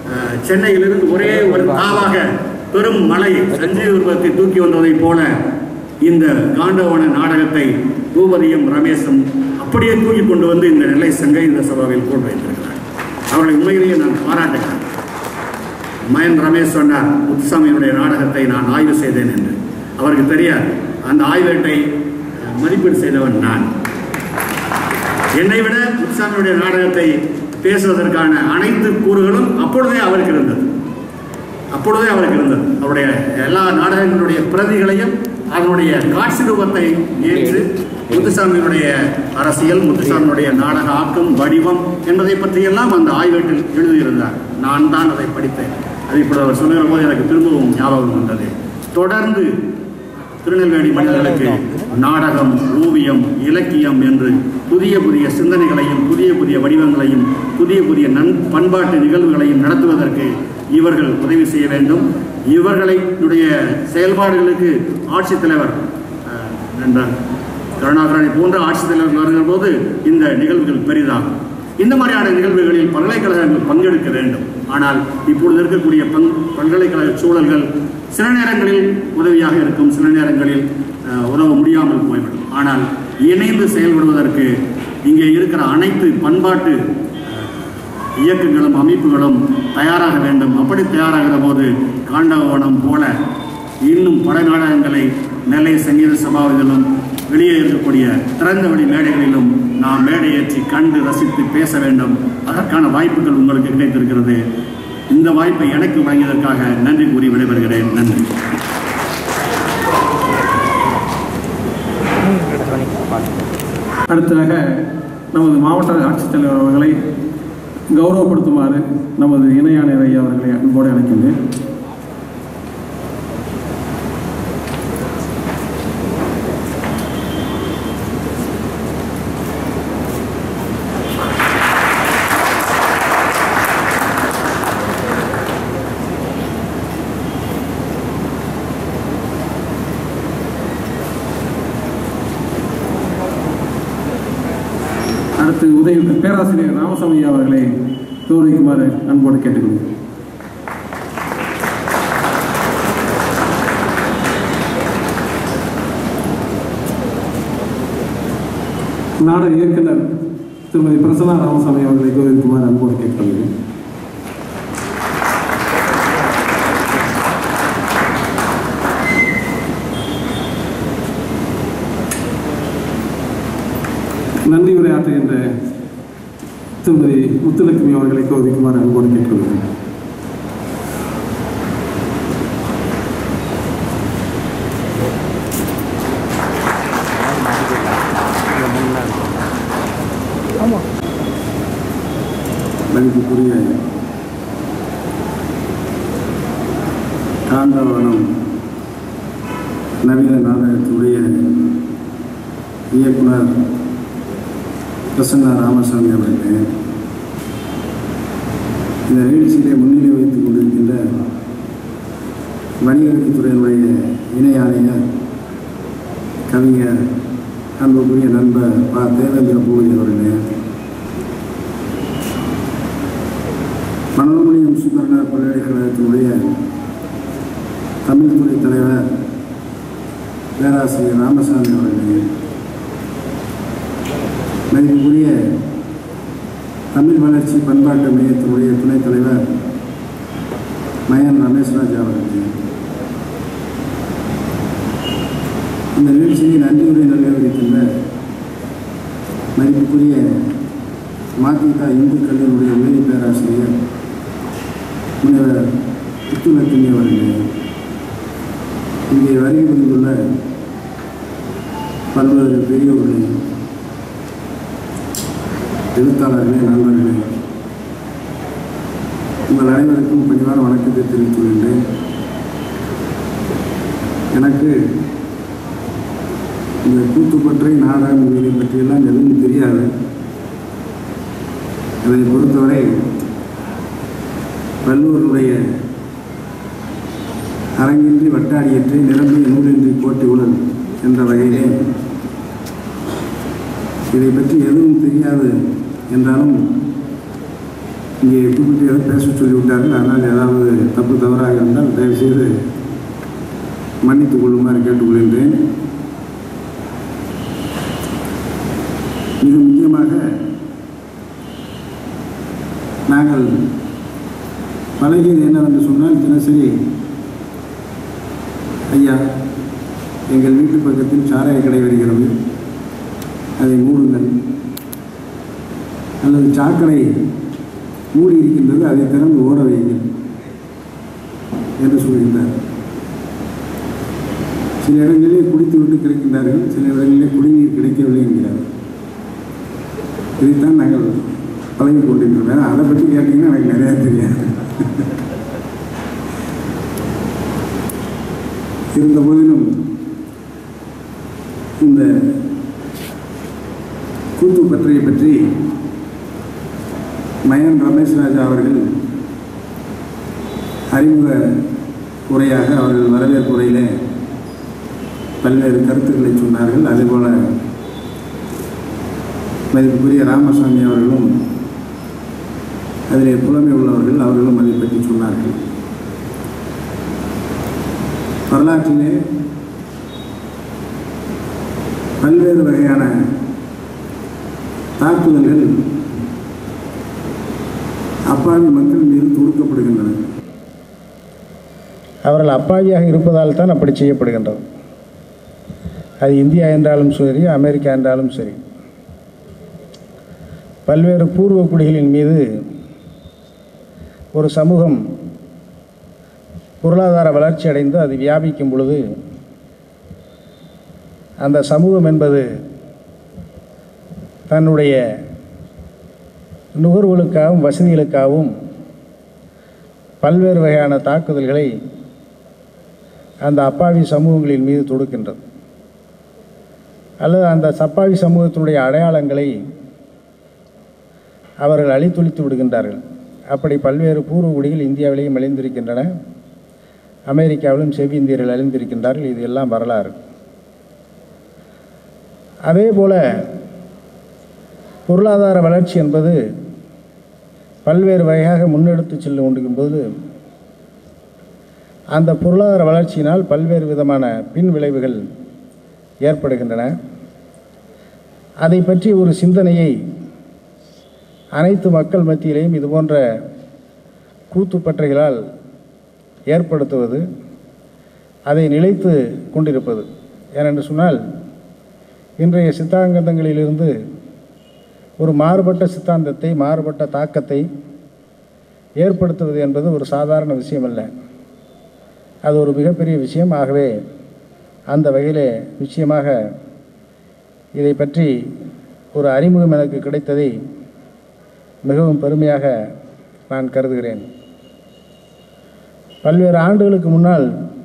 C: சென்னையிலிருந்து ஒரே ஒரு தாவாக பெரும் மலை சஞ்சீவ உருவத்தை தூக்கி வந்ததைப் போல இந்த காண்டவன நாடகத்தை பூபதியும் ரமேஷும் அப்படியே தூக்கி கொண்டு வந்து இந்த நெல்லை சங்க இந்த சபாவில் கொண்டு வைத்திருக்கிறார். அவர்களை உண்மையிலேயே நான் பாராட்டுகிறேன். மயன் ரமேஷ் சொன்னார், முத்துசாமியுடைய நாடகத்தை நான் ஆய்வு செய்தேன் என்று. அவருக்கு தெரியாது, அந்த ஆய்வேட்டை மதிப்பீடு செய்தவன் நான். என்னை விட முத்துசாமியுடைய நாடகத்தை பேசுவதற்கான அனைத்து கூறுகளும் அப்பொழுதே அவருக்கு இருந்தது. அவருடைய எல்லா நாடகங்களுடைய பிரதிகளையும் அதனுடைய காட்சி ரூபத்தை ஏற்று முத்துசாமியினுடைய அரசியல், முத்துசாமியுடைய நாடக ஆக்கம், வடிவம் என்பதை பற்றியெல்லாம் அந்த ஆய்வேட்டில் எழுதியிருந்தார். நான் தான் அதை படித்தேன். அது இப்படி அவர் சொல்லுகிற போது எனக்கு திரும்பவும் ஞாபகம் வந்தது. தொடர்ந்து திருநெல்வேலி மனிதர்களுக்கு நாடகம், ஓவியம், இலக்கியம் என்று புதிய புதிய சிந்தனைகளையும் புதிய புதிய வடிவங்களையும் புதிய புதிய பண்பாட்டு நிகழ்வுகளையும் நடத்துவதற்கு இவர்கள் உதவி செய்ய வேண்டும். இவர்களுடைய செயல்பாடுகளுக்கு ஆட்சித்தலைவர் கருணாகரனை போன்ற ஆட்சித்தலைவர்கள் வருகிற போது இந்த நிகழ்வுகள் பெரிதாகும். இந்த மாதிரியான நிகழ்வுகளில் பல்கலைக்கழகங்கள் பங்கெடுக்க வேண்டும். ஆனால் இப்பொழுது இருக்கக்கூடிய பல்கலைக்கழக சூழல்கள் சில நேரங்களில் உதவியாக இருக்கும், சில நேரங்களில் உதவ முடியாமல் போய்விடும். ஆனால் இணைந்து செயல்படுவதற்கு இங்கே இருக்கிற அனைத்து பண்பாட்டு இயக்கங்களும் அமைப்புகளும் தயாராக வேண்டும். அப்படி தயாராகிற போது காண்டவனம் போல இன்னும் பல நாடகங்களை நெல்லை சங்கீத சபாவிலும் வெளியே இருக்கக்கூடிய திறந்த வழி மேடைகளிலும் நாம் மேடையேற்றி கண்டு ரசித்து பேச வேண்டும். அதற்கான வாய்ப்புகள் உங்களுக்கு கிடைத்திருக்கிறது. இந்த வாய்ப்பை எனக்கு வழங்கியதற்காக நன்றி கூறி விடைபெறுகிறேன். நன்றி.
B: அடுத்ததாக நமது மாவட்ட ஆட்சித்தலைவர் அவர்களை கௌரவப்படுத்துமாறு நமது இணையாணையர் ஐயா அவர்களை அன்போடு அழைக்கின்றேன். அடுத்து பேராசிரியர் ராமசாமி அவர்களை கௌரவிக்குமாறு அன்போடு கேட்டுக்கொள்கிறேன். நாடக இயக்குனர் திருமதி பிரசன்னா ராமசாமி அவர்களை கௌரவிக்குமாறு அன்போடு கேட்டுக்கொள்கிறேன். நன்றி உரையாற்றுகின்ற திருமதி முத்துலட்சுமி அவர்களை கௌரவிக்குமாறு அன்போடு கேட்டுக்கொள்கிறேன். மதிப்புக்குரிய காண்டவனம் நவீன நாடகத்துடைய இயக்குனர் பிரசன்னா ராமசாமி அவர்களே, இந்த நிகழ்ச்சியிலே முன்னிலை வைத்துக் கொண்டிருக்கின்ற வணிகத்துறையினுடைய இணை ஆணையர் கவிஞர் அன்புக்குரிய நண்பர் தேவேந்திர பூபதி அவர்களே, மனோன்மணியம் சுந்தரனார் பல்கலைக்கழகத்தினுடைய தமிழ் துறை தலைவர் பேராசிரியர் ராமசாமி அவர்களே, மதிப்புக்குரிய தமிழ் வளர்ச்சி பண்பாட்டு மையத்தினுடைய துணைத் தலைவர் மயன் ரமேஷ்ராஜ் அவர்களே, இந்த நிகழ்ச்சியை நன்றியுரை நிறைவேறுகின்ற மதிப்புக்குரிய மதிக இந்து கல்லூரியுடைய உதவி பேராசிரியர் முனைவர் முத்துலட்சுமி அவர்களே, இங்கே வருகை புரிந்துள்ள பல்வேறு பெரியோர்களே, எழுத்தாளர்களே, நண்பர்களே, உங்கள் அனைவருக்கும் பணிவான வணக்கத்தை தெரிவித்துக் கொள்கின்றேன். எனக்கு இந்த கூத்துப்பற்றை நாடகம் இதை பற்றியெல்லாம் எதுவும் தெரியாது. அதை பொறுத்தவரை வள்ளுவருடைய அரங்கின்றி வட்டாடியற்றை நிரம்பிய நூலின்றி போட்டி உடல் என்ற வகையிலே இதை பற்றி எதுவும் தெரியாது என்றாலும் இங்கே கூப்பிட்டு எதாவது பேச சொல்லி விட்டார்கள். அதனால் ஏதாவது தப்பு தவறாக இருந்தால் தயவுசெய்து மன்னித்துக் கொள்ளுமாறு கேட்டுக்கொள்கின்றேன். மிக முக்கியமாக நாங்கள் பழகியது என்னவென்று சொன்னால், தினசரி ஐயா எங்கள் வீட்டு பக்கத்தில் சாராய கடை வருகிறது, அதை மூடுங்கள், அல்லது சாக்கடை மூடி இருக்கின்றது, அதை திறந்து ஓட வைங்கள் என்று சொல்கின்றார். சில இடங்களிலே குடித்து விட்டு கிடைக்கின்றார்கள், சில இடங்களிலே குடிநீர் கிடைக்கவில்லை என்கிறார்கள். இதைத்தான் நாங்கள் பழகி கொண்டிருக்கிறோம். அதை பற்றி கேட்டீங்கன்னா எனக்கு நிறையா தெரியாது. இருந்த போதிலும் இந்த கூத்துப்பற்றையை பற்றி மயன் ரமேஷ் ராஜா அவர்கள் அறிமுக உரையாக அவர்கள் வரவேற்பு உரையிலே பல்வேறு கருத்துக்களை சொன்னார்கள். அதேபோல் மதிப்புக்குரிய ராமசாமி அவர்களும் அதிலே புலமை உள்ளவர்கள், அவர்களும் அதை பற்றி சொன்னார்கள். வரலாற்றிலே பல்வேறு வகையான தாக்குதல்கள் அப்பாவி மக்கள் மீது தொடுக்கப்படுகின்றன. அவர்கள் அப்பாவியாக இருப்பதால் தான் அப்படி செய்யப்படுகின்றது. அது இந்தியா என்றாலும் சரி, அமெரிக்கா என்றாலும் சரி, பல்வேறு பூர்வ குடிகளின் மீது ஒரு சமூகம் பொருளாதார வளர்ச்சி அடைந்து அது வியாபிக்கும் பொழுது அந்த சமூகம் என்பது தன்னுடைய நுகர்வுகளுக்காகவும் வசதிகளுக்காகவும் பல்வேறு வகையான தாக்குதல்களை அந்த அப்பாவி சமூகங்களின் மீது தொடுக்கின்றது. அல்லது அந்த அப்பாவி சமூகத்தினுடைய அடையாளங்களை அவர்கள் அழித்தொழித்து விடுகின்றார்கள். அப்படி பல்வேறு பூர்வ குடிகள் இந்தியாவிலேயும் அழிந்திருக்கின்றன, அமெரிக்காவிலும் செவ்விந்தியர்கள் அழிந்திருக்கின்றார்கள். இது எல்லாம் வரலாறு. அதே போல் பொருளாதார வளர்ச்சி என்பது பல்வேறு வகையாக முன்னெடுத்து செல்ல கொண்டிருக்கும்போது அந்த பொருளாதார வளர்ச்சியினால் பல்வேறு விதமான பின் விளைவுகள் ஏற்படுகின்றன. அதை பற்றி ஒரு சிந்தனையை அனைத்து மக்கள் மத்தியிலேயும் இதுபோன்ற கூத்துப்பற்றைகளால் ஏற்படுத்துவது, அதை நிலைத்து கொண்டிருப்பது. ஏனென்று சொன்னால், இன்றைய சித்தாந்தங்களிலிருந்து ஒரு மாறுபட்ட சித்தாந்தத்தை, மாறுபட்ட தாக்கத்தை ஏற்படுத்துவது என்பது ஒரு சாதாரண விஷயமல்ல. அது ஒரு மிகப்பெரிய விஷயம். ஆகவே அந்த வகையிலே நிச்சயமாக இதை பற்றி ஒரு அறிமுகம் எனக்கு கிடைத்ததை மிகவும் பெருமையாக நான் கருதுகிறேன். பல்வேறு ஆண்டுகளுக்கு முன்னால்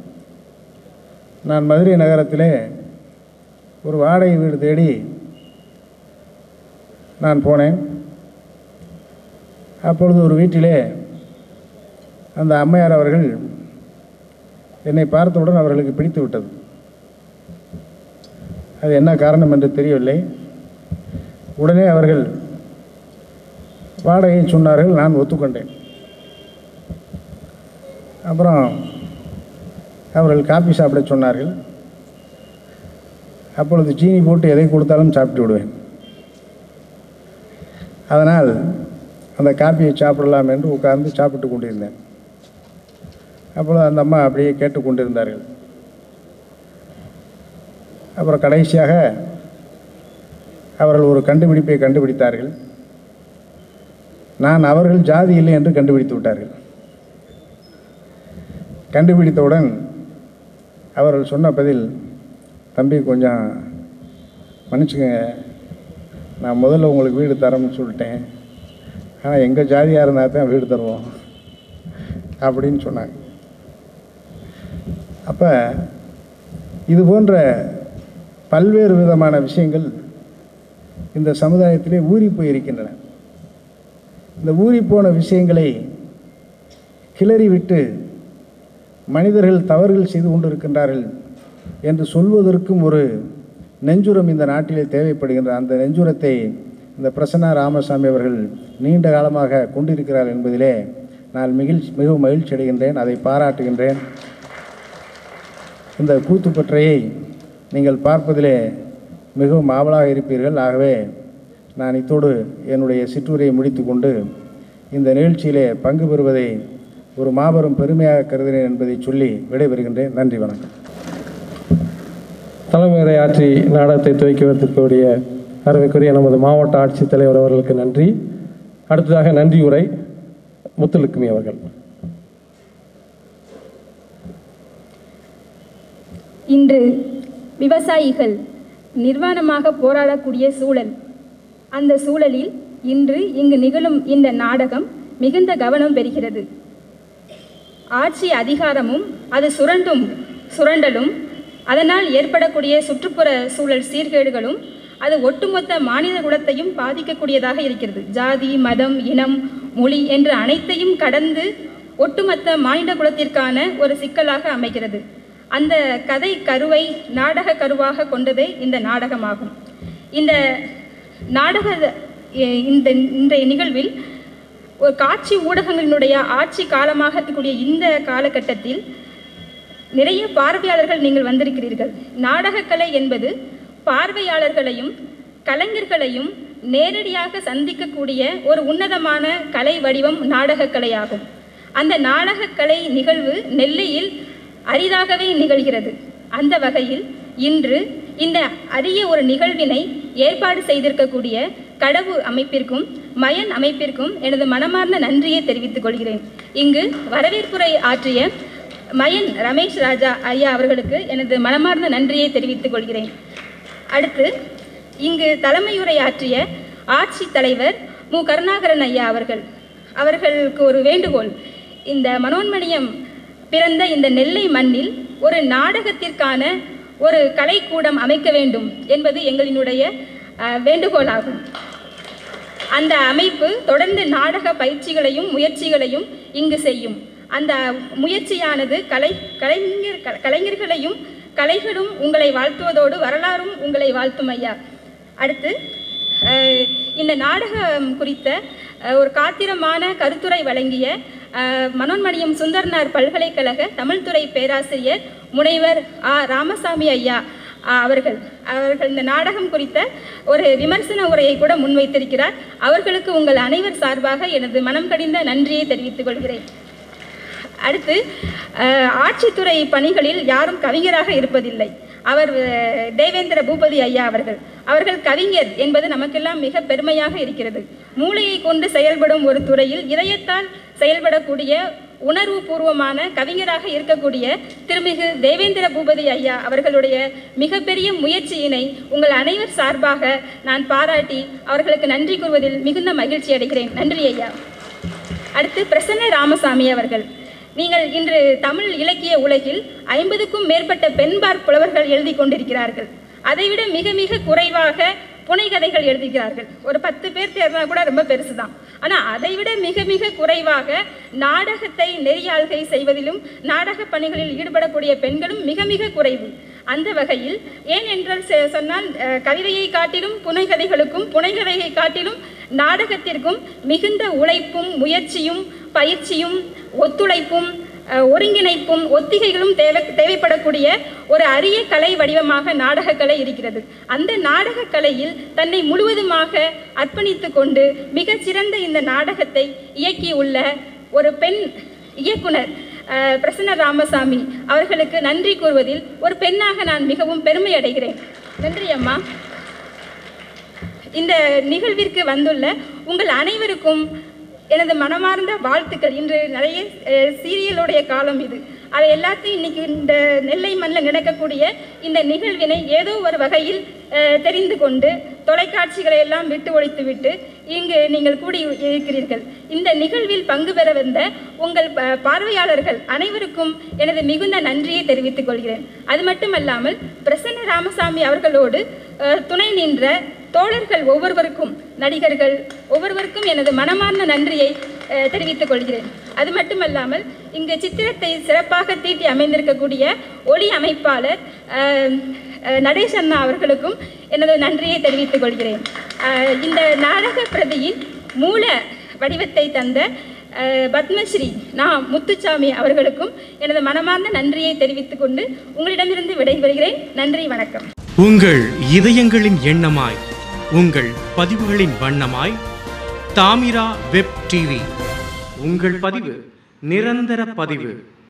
B: நான் மதுரை நகரத்திலே ஒரு வாடகை வீடு தேடி நான் போனேன். அப்பொழுது ஒரு வீட்டிலே அந்த அம்மையார் அவர்கள் என்னை பார்த்தவுடன் அவர்களுக்கு பிடித்து விட்டது. அது என்ன காரணம் என்று தெரியவில்லை. உடனே அவர்கள் வாடகையை சொன்னார்கள். நான் ஒத்துக்கொண்டேன். அப்புறம் அவர்கள் காபி சாப்பிட சொன்னார்கள். அப்பொழுது சீனி போட்டு எதை கொடுத்தாலும் சாப்பிட்டு விடுவேன். அதனால் அந்த காப்பியை சாப்பிடலாம் என்று உட்கார்ந்து சாப்பிட்டு கொண்டிருந்தேன். அப்பொழுது அந்த அம்மா அப்படியே கேட்டுக்கொண்டிருந்தார்கள். அப்புறம் கடைசியாக அவர்கள் ஒரு கண்டுபிடிப்பை கண்டுபிடித்தார்கள். நான் அவர்கள் ஜாதி இல்லை என்று கண்டுபிடித்து விட்டார்கள். கண்டுபிடித்தவுடன் அவர்கள் சொன்ன பதில், தம்பி கொஞ்சம் மன்னிச்சுக்கங்க, நான் முதல்ல உங்களுக்கு வீடு தரோம்னு சொல்லிட்டேன், ஆனால் எங்கள் ஜாதியாக இருந்தால் தான் வீடு தருவோம் அப்படின்னு சொன்னாங்க. அப்போ இது போன்ற பல்வேறு விதமான விஷயங்கள் இந்த சமுதாயத்திலே ஊறி போயிருக்கின்றன. இந்த ஊறிப்போன விஷயங்களை கிளறிவிட்டு மனிதர்கள் தவறுகள் செய்து கொண்டிருக்கின்றார்கள் என்று சொல்வதற்கும் ஒரு நெஞ்சுரம் இந்த நாட்டிலே தேவைப்படுகின்ற அந்த நெஞ்சுரத்தை
D: இந்த பிரசன்னா ராமசாமி அவர்கள் நீண்ட காலமாக கொண்டிருக்கிறார் என்பதிலே நான் மிகவும் மகிழ்ச்சி அடைகின்றேன், அதை பாராட்டுகின்றேன். இந்த கூத்துப்பற்றையை நீங்கள் பார்ப்பதிலே மிகவும் ஆவலாக இருப்பீர்கள். ஆகவே நான் இத்தோடு என்னுடைய சிற்றுரையை முடித்து கொண்டு இந்த நிகழ்ச்சியிலே பங்கு பெறுவதை ஒரு மாபெரும் பெருமையாக கருதுகிறேன் என்பதை சொல்லி விடைபெறுகின்றேன். நன்றி, வணக்கம்.
E: தலைமையுரை ஆற்றி நாடகத்தை துவக்கி வைத்திருக்கக்கூடிய அருமைக்குரிய நமது மாவட்ட ஆட்சித்தலைவர் அவர்களுக்கு நன்றி. அடுத்ததாக நன்றி உரை முத்துலட்சுமி அவர்கள்.
F: இன்று விவசாயிகள் நிர்வாணமாக போராடக்கூடிய சூழல், அந்த சூழலில் இன்று இங்கு நிகழும் இந்த நாடகம் மிகுந்த கவனம் பெறுகிறது. ஆட்சி அதிகாரமும் அது சுரண்டலும் அதனால் ஏற்படக்கூடிய சுற்றுப்புற சூழல் சீர்கேடுகளும் அது ஒட்டுமொத்த மாநில குலத்தையும் பாதிக்கக்கூடியதாக இருக்கிறது. ஜாதி, மதம், இனம், மொழி என்று அனைத்தையும் கடந்து ஒட்டுமொத்த மாநில குலத்திற்கான ஒரு சிக்கலாக அமைகிறது. அந்த கதை கருவை நாடக கருவாக கொண்டதே இந்த நாடகமாகும். இந்த இன்றைய நிகழ்வில் ஒரு காட்சி ஊடகங்களினுடைய ஆட்சி காலமாக இருக்கக்கூடிய இந்த காலகட்டத்தில் நிறைய பார்வையாளர்கள் நீங்கள் வந்திருக்கிறீர்கள். நாடகக்கலை என்பது பார்வையாளர்களையும் கலைஞர்களையும் நேரடியாக சந்திக்கக்கூடிய ஒரு உன்னதமான கலை வடிவம் நாடகக்கலையாகும். அந்த நாடகக்கலை நிகழ்வு நெல்லையில் அரிதாகவே நிகழ்கிறது. அந்த வகையில் இன்று இந்த அரிய ஒரு நிகழ்வினை ஏற்பாடு செய்திருக்கக்கூடிய கடவு அமைப்பிற்கும் மயன் அமைப்பிற்கும் எனது மனமார்ந்த நன்றியை தெரிவித்துக் கொள்கிறேன். இங்கு வரவேற்புரை ஆற்றிய மயன் ரமேஷ் ராஜா ஐயா அவர்களுக்கு எனது மனமார்ந்த நன்றியை தெரிவித்துக் கொள்கிறேன். அடுத்து இங்கு தலைமையுரை ஆற்றிய ஆட்சித் தலைவர் மு. கருணாகரன் ஐயா அவர்களுக்கு ஒரு வேண்டுகோள். இந்த மனோன்மணியம் பிறந்த இந்த நெல்லை மண்ணில் ஒரு நாடகத்திற்கான ஒரு கலைக்கூடம் அமைக்க வேண்டும் என்பது எங்களினுடைய வேண்டுகோளாகும். அந்த அமைப்பு தொடர்ந்து நாடக பயிற்சிகளையும் முயற்சிகளையும் இங்கு செய்யும். அந்த முயற்சியானது கலைஞர்களையும் கலைகளும் உங்களை வாழ்த்துவதோடு வரலாறும் உங்களை வாழ்த்தும் ஐயா. அடுத்து இந்த நாடகம் குறித்த ஒரு காத்திரமான கருத்துரை வழங்கிய மனோன்மணியம் சுந்தரனார் பல்கலைக்கழக தமிழ்துறை பேராசிரியர் முனைவர் ராமசாமி ஐயா அவர்கள் இந்த நாடகம் குறித்த ஒரு விமர்சன உரையை கூட முன்வைத்திருக்கிறார். அவர்களுக்கு உங்கள் அனைவர் சார்பாக எனது மனம் கடிந்த நன்றியை தெரிவித்துக் கொள்கிறேன். அடுத்து ஆட்சித்துறை பணிகளில் யாரும் கவிஞராக இருப்பதில்லை. அவர் தேவேந்திர பூபதி ஐயா அவர்கள் கவிஞர் என்பது நமக்கெல்லாம் மிக பெருமையாக இருக்கிறது. மூளையை கொண்டு செயல்படும் ஒரு துறையில் இதயத்தால் செயல்படக்கூடிய உணர்வு பூர்வமான கவிஞராக இருக்கக்கூடிய திருமிகு தேவேந்திர பூபதி ஐயா அவர்களுடைய மிகப்பெரிய முயற்சியினை உங்கள் அனைவர் சார்பாக நான் பாராட்டி அவர்களுக்கு நன்றி கூறுவதில் மிகுந்த மகிழ்ச்சி அடைகிறேன். நன்றி ஐயா. அடுத்து பிரசன்ன ராமசாமி அவர்கள். நீங்கள் இன்று தமிழ் இலக்கிய உலகில் 50க்கும் மேற்பட்ட பெண்பார் புலவர்கள் எழுதி கொண்டிருக்கிறார்கள். அதைவிட மிக மிக குறைவாக புனைகதைகள் எழுதுகிறார்கள். ஒரு 10 பேர் தேர்னா கூட ரொம்ப பெருசு தான். ஆனால் அதைவிட மிக மிக குறைவாக நாடகத்தை நெறியாள்கை செய்வதிலும் நாடக பணிகளில் ஈடுபடக்கூடிய பெண்களும் மிக மிக குறைவு. அந்த வகையில் ஏன் என்றால் சொன்னால் கவிதையை காட்டிலும் புனைகதைகளுக்கும் புனைகதையை காட்டிலும் நாடகத்திற்கும் மிகுந்த உழைப்பும் முயற்சியும் பயிற்சியும் ஒத்துழைப்பும் ஒருங்கிணைப்பும் ஒத்திகைகளும் தேவைப்படக்கூடிய ஒரு அரிய கலை வடிவமாக நாடகக்கலை இருக்கிறது. அந்த நாடகக்கலையில் தன்னை முழுவதுமாக அர்ப்பணித்து கொண்டு மிகச்சிறந்த இந்த நாடகத்தை இயக்கியுள்ள ஒரு பெண் இயக்குனர் பிரசன்ன ராமசாமி அவர்களுக்கு நன்றி கூறுவதில் ஒரு பெண்ணாக நான் மிகவும் பெருமை அடைகிறேன். நன்றி அம்மா. இந்த நிகழ்விற்கு வந்துள்ள உங்கள் அனைவருக்கும் எனது மனமார்ந்த வாழ்த்துக்கள். இன்று நிறைய சீரியலுடைய காலம் இது. அதை எல்லாத்தையும் இன்னைக்கு இந்த நெல்லை மண்ணில் நடக்கக்கூடிய இந்த நிகழ்வினை ஏதோ ஒரு வகையில் தெரிந்து கொண்டு தொலைக்காட்சிகளை எல்லாம் விட்டு ஒழித்து விட்டு இங்கு நீங்கள் கூடி இருக்கிறீர்கள். இந்த நிகழ்வில் பங்கு பெற வந்த உங்கள் பார்வையாளர்கள் அனைவருக்கும் எனது மிகுந்த நன்றியை தெரிவித்துக் கொள்கிறேன். அது மட்டுமல்லாமல் பிரசன்ன ராமசாமி அவர்களோடு துணை நின்ற தோழர்கள் ஒவ்வொருவருக்கும், நடிகர்கள் ஒவ்வொருவருக்கும் எனது மனமார்ந்த நன்றியை தெரிவித்துக் கொள்கிறேன். அது மட்டுமல்லாமல் இங்கு சித்திரத்தை சிறப்பாக தீட்டி அமைந்திருக்கக்கூடிய ஒளி அமைப்பாளர் நடேஷ் அண்ணா அவர்களுக்கும் எனது நன்றியை தெரிவித்துக் கொள்கிறேன். இந்த நாடக பிரதியின் மூல வடிவத்தை தந்த பத்மஸ்ரீ முத்துச்சாமி அவர்களுக்கும் எனது மனமார்ந்த நன்றியை தெரிவித்துக் கொண்டு உங்களிடமிருந்து விடைபெறுகிறேன். நன்றி, வணக்கம்.
A: உங்கள் இதயங்களின் எண்ணமாய், உங்கள் பதிவுகளின் வண்ணமாய் தாமிரா வெப் டிவி. உங்கள் பதிவு நிரந்தர பதிவு.